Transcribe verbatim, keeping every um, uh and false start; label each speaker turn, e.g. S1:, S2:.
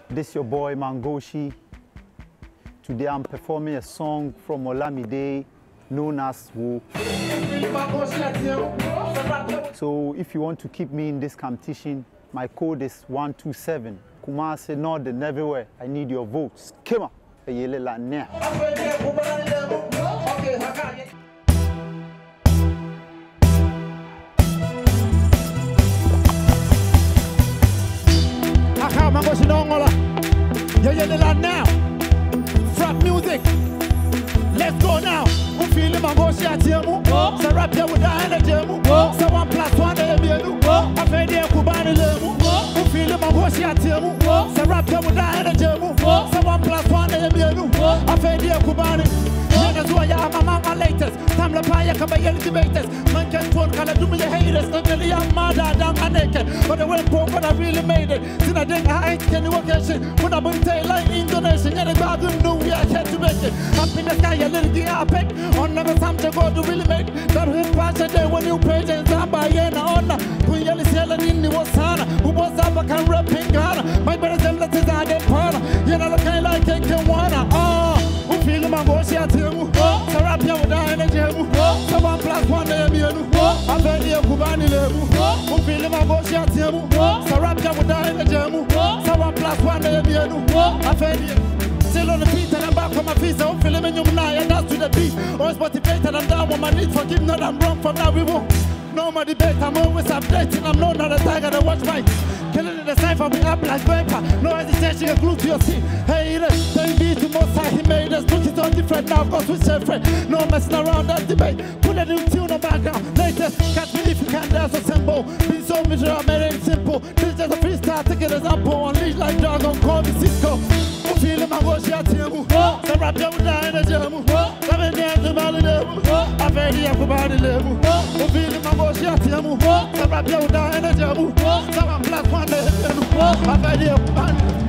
S1: This is your boy Mangoshi. Today I'm performing a song from Olamide known as Wo. So if you want to keep me in this competition, my code is one two seven. Kumasi, Northern, everywhere. I need your votes. Come on.
S2: Now, frap music. Let's go now. We feel Mangoshi at Yemu. So rap here with the energy. So one plus one day be a new. I feel the Kubani Lemu. We feel Mangoshi at Yemu. So rap here with the energy. So one plus one day be a new. I feel the Kubani. That's why I'm among our latest. Time the fire come by your debaters. Man can phone, can I do me your haters? Not really I'm mad, I'm naked. But I went broke, but I really made it. Since I didn't hide, can you work that shit? When I've been saying like Indonesia, yeah, the God didn't know we are here to make it. Up in the sky, a little thing I pick. On never time to go to really make that hit patch a day when you pay and somebody and honor. When you're selling in the Wasana, who was up, I can rap in Ghana. My brother's them that is I get partner. You know, look like I can wanna. Oh, who feel my voice at him? So rap here with the energy. So one plus one day be a new. I bet you Kubani level. Who feel my voice at him? So rap here with the energy. So one plus one day be a new. I bet you. Still on the feet and I'm back on my feet. So I'm feeling in your mind and that's to the beat. Always motivated, I'm down on my knees. Forgive not I'm wrong from now we won't. No more debate, I'm always updating. I'm not a tiger that watch my killing in the cipher, we up like vapor. No hesitation, you're glued to your seat. Hey, thank you to most high, he made us. Look, it's all different now, of course, we share friend. No messing around that debate. Put a new tune on background. Latest, catch me if you can dance a symbol. Been so miserable, I made it simple. This is just a freestyle, take it as apple. Unleash like dragon, call me Cisco. I'm feeling my voice, yeah, Timu. So rap you with the energy. Seven days to body level. I'm ready for body level. I'm feeling my voice, yeah, Timu. So rap you with the energy. So I'm plus one day. I'm ready for body.